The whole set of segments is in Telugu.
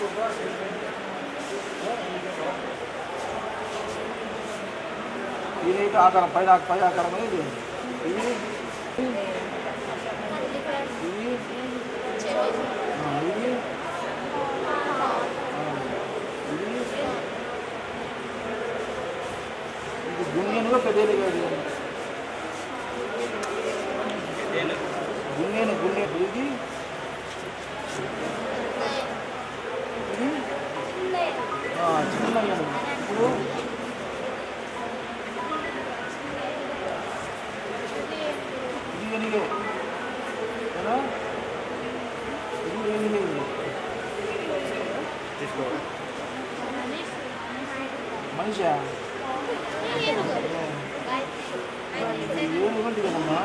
ఇది ఆకారం పై ఆకారం అనేది ఇది గుంగేనుగా పెద్దది కాదు గుంగేను ఇది చిన్న ఇప్పుడు ఇది ఎనిగే కదా ఇది ఎనిగే తీసుకో మనిషా ఏనుగంటి కదమ్మా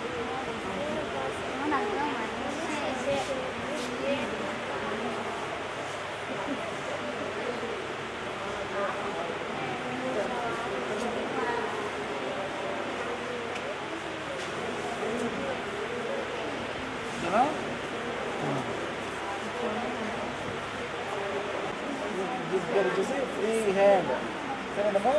వచ్చేసి ఫ్రీ హ్యాండ్ సరేనమ్మా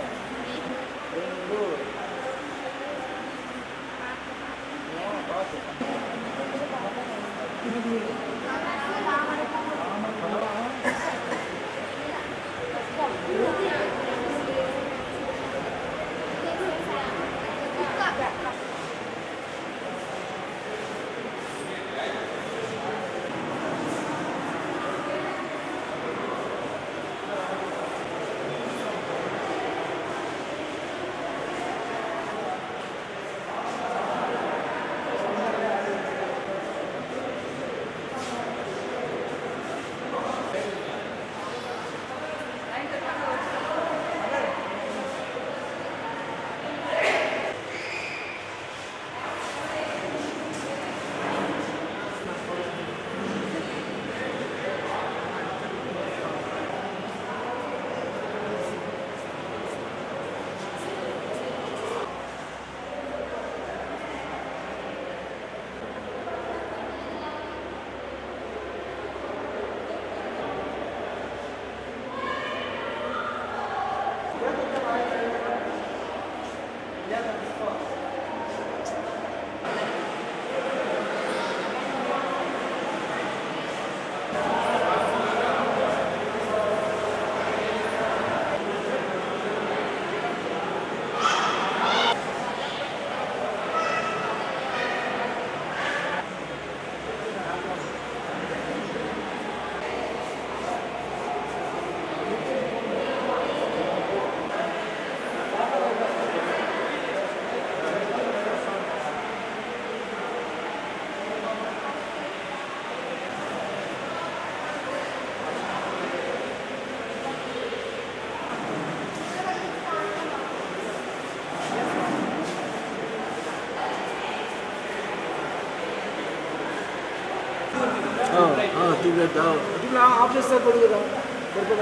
ఆఫ్ చేస్తే పడు కదా పడుతుందా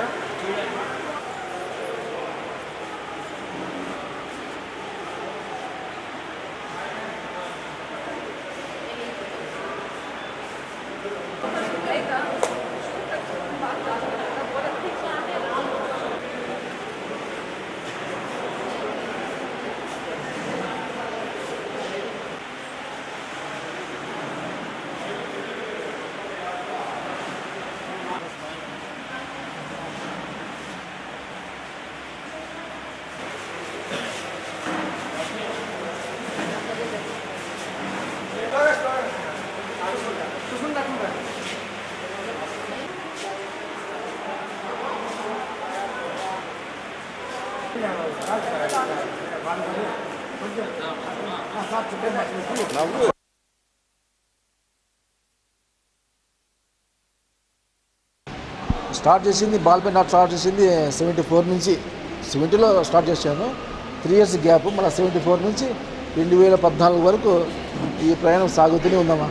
స్టార్ట్ చేసింది బాల్ పెన్ ఆర్ట్ స్టార్ట్ చేసింది 74 నుంచి 70లో స్టార్ట్ చేశాను 3 ఇయర్స్ గ్యాప్ మళ్ళీ 74 నుంచి 2014 వరకు ఈ ప్రయాణం సాగుతూనే ఉందమ్మా.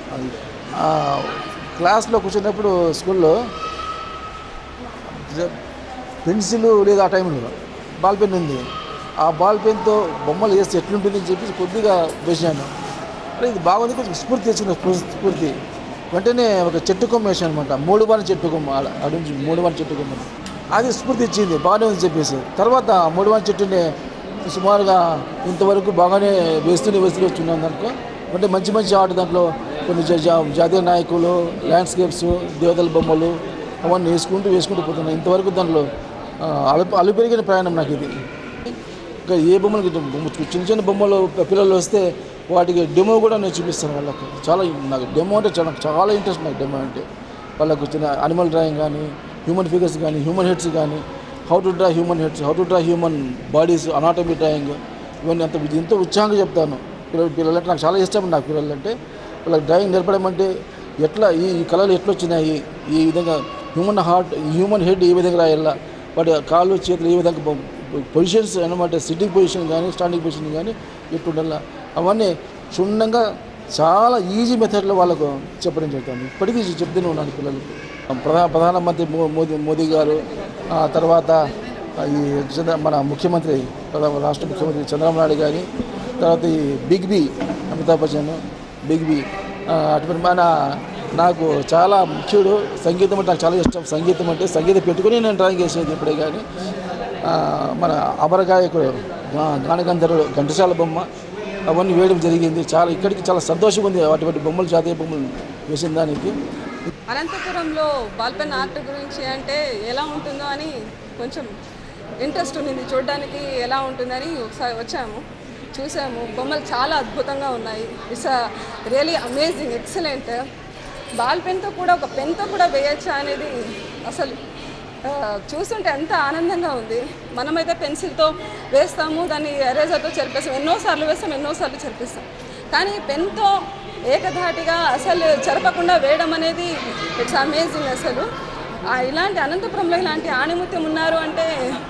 క్లాస్లో కూర్చున్నప్పుడు స్కూల్లో పెన్సిల్ లేదు, ఆ టైంలో బాల్ పెన్ ఉంది. ఆ బాల్ పెన్తో బొమ్మలు వేస్తే ఎట్లుంటుందని చెప్పి కొద్దిగా వేసాను. అంటే ఇది బాగుంది, కొంచెం స్ఫూర్తి తెచ్చుకున్న స్ఫూర్తి. వెంటనే ఒక చెట్టు కొమ్మ వేసాను అనమాట. 3 బాణ చెట్టు కొమ్మ, అటు నుంచి 3 బాణ చెట్టు కొమ్మ. అది స్ఫూర్తి ఇచ్చింది, బాగానే ఉంది చెప్పేసి. తర్వాత 3 బాణ చెట్టుని సుమారుగా ఇంతవరకు బాగానే వేస్తూనే వచ్చున్నాను దాంట్లో. అంటే మంచి మంచి ఆర్ట్ దాంట్లో కొన్ని జాతీయ నాయకులు, ల్యాండ్స్కేప్స్, దేవతల బొమ్మలు అవన్నీ వేసుకుంటూ పోతున్నాను. ఇంతవరకు దాంట్లో అలుపెరిగిన ప్రయాణం నాకు ఇది. ఇంకా ఏ బొమ్మలు చిన్న చిన్న బొమ్మలు పిల్లలు వస్తే వాటికి డెమో కూడా నేను చూపిస్తాను వాళ్ళకు. నాకు డెమో అంటే చాలా ఇంట్రెస్ట్. నాకు డెమో అంటే వాళ్ళకు చిన్న అనిమల్ డ్రాయింగ్ కానీ, హ్యూమన్ ఫిగర్స్ కానీ, హ్యూమన్ హెడ్స్ కానీ, how to draw human heads, how to draw human bodies, anatomy drawing, ఇవన్నీ ఎంతో ఉత్సాహంగా చెప్తాను. పిల్లలంటే నాకు చాలా ఇష్టం. నాకు పిల్లలంటే వాళ్ళకి డ్రాయింగ్ నేర్పడం అంటే ఎట్లా ఈ కళలు ఎట్లా వచ్చినాయి, ఈ విధంగా హ్యూమన్ హెడ్ ఏ విధంగా రాయాలా, వాటి కాళ్ళు చేతులు ఏ విధంగా పొజిషన్స్ అనమాట, సిట్టింగ్ పొజిషన్ కానీ స్టాండింగ్ పొజిషన్ కానీ ఎట్లుండాల అవన్నీ క్షుణ్ణంగా చాలా ఈజీ మెథడ్లో వాళ్ళకు చెప్పడం జరుగుతుంది. ఇప్పటికీ చెప్తూనే ఉన్నాను పిల్లలకి. ప్రధానమంత్రి మోదీ గారు, తర్వాత ఈ మన ముఖ్యమంత్రి రాష్ట్ర ముఖ్యమంత్రి చంద్రబాబు నాయుడు గారి, తర్వాత ఈ big B Amitabh Bachchan, big B అటువంటి నాకు చాలా ముఖ్యుడు. సంగీతం అంటే నాకు చాలా ఇష్టం. సంగీతం పెట్టుకుని నేను డ్రాయింగ్ వేసేది ఇప్పుడే. కానీ మన అమరగాయకుడు గానగంధర్వుడు ఘంటసాల బొమ్మ అవన్నీ వేయడం జరిగింది. ఇక్కడికి చాలా సంతోషంగా ఉంది అటువంటి బొమ్మలు, జాతీయ బొమ్మలు వేసిన దానికి. అనంతపురంలో బాల్ పెన్ ఆర్ట్ గురించి అంటే ఎలా ఉంటుందో అని కొంచెం ఇంట్రెస్ట్ ఉంది చూడడానికి. ఎలా ఉంటుందని ఒకసారి చూసాము. బొమ్మలు చాలా అద్భుతంగా ఉన్నాయి. It's really amazing, excellent. Ball పెన్తో కూడా, ఒక పెన్తో కూడా వేయచ్చా అనేది అసలు చూస్తుంటే ఎంత ఆనందంగా ఉంది. మనమైతే పెన్సిల్తో వేస్తాము, దాన్ని ఎరేజర్తో చెరిపేస్తాం, ఎన్నోసార్లు చెరిపిస్తాం. కానీ పెన్తో ఏకధాటిగా అసలు చెరపకుండా వేయడం అనేది ఇట్స్ అమేజింగ్. అసలు ఇలాంటి అనంతపురంలో ఇలాంటి ఆణిముత్యం ఉన్నారు అంటే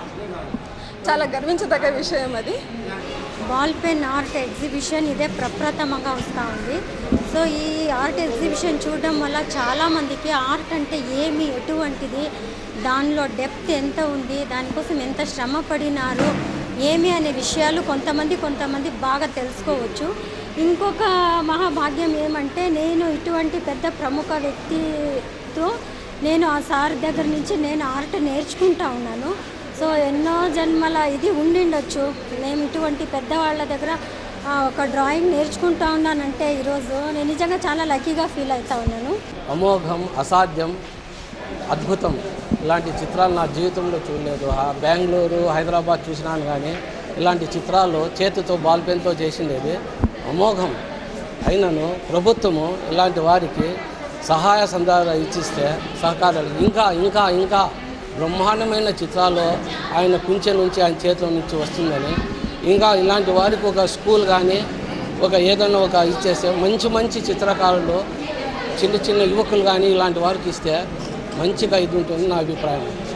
చాలా గర్వించదగ్గ విషయం అది. బాల్ పెన్ ఆర్ట్ ఎగ్జిబిషన్ ఇదే ప్రప్రథమంగా వస్తూ ఉంది. సో ఈ ఆర్ట్ ఎగ్జిబిషన్ చూడడం వల్ల చాలామందికి ఆర్ట్ అంటే ఏమి, ఎటువంటిది, దానిలో డెప్త్ ఎంత ఉంది, దానికోసం ఎంత శ్రమ పడినారు, ఏమి అనే విషయాలు కొంతమంది బాగా తెలుసుకోవచ్చు. ఇంకొక మహాభాగ్యం ఏమంటే, నేను ఇటువంటి పెద్ద ప్రముఖ వ్యక్తితో నేను ఆ సార్ దగ్గర నుంచి నేను ఆర్ట్ నేర్చుకుంటా ఉన్నాను. సో ఎన్నో జన్మల ఇది ఉండిండొచ్చు. నేను ఇటువంటి పెద్దవాళ్ళ దగ్గర ఒక డ్రాయింగ్ నేర్చుకుంటా ఉన్నానంటే ఈరోజు నేను నిజంగా చాలా లక్కీగా ఫీల్ అవుతా ఉన్నాను. అమోఘం, అసాధ్యం, అద్భుతం, ఇలాంటి చిత్రాలు నా జీవితంలో చూడలేదు. బెంగళూరు, హైదరాబాద్ చూసినాను కానీ ఇలాంటి చిత్రాలు చేతితో బాల్ పెన్తో చేసిండేది అమోఘం. అయినను ప్రభుత్వము ఇలాంటి వారికి సహాయ సంధానాలు ఇచ్చిస్తే సహకారాలు ఇంకా బ్రహ్మాండమైన చిత్రాలు ఆయన కుంచె నుంచి, ఆయన చేతుల నుంచి వస్తుందని, ఇంకా ఇలాంటి వారికి ఒక స్కూల్ కానీ ఏదైనా ఇచ్చేస్తే మంచి చిత్రకారులు, చిన్న యువకులు కానీ ఇలాంటి వారికి ఇస్తే మంచిగా ఇది ఉంటుంది నా అభిప్రాయం.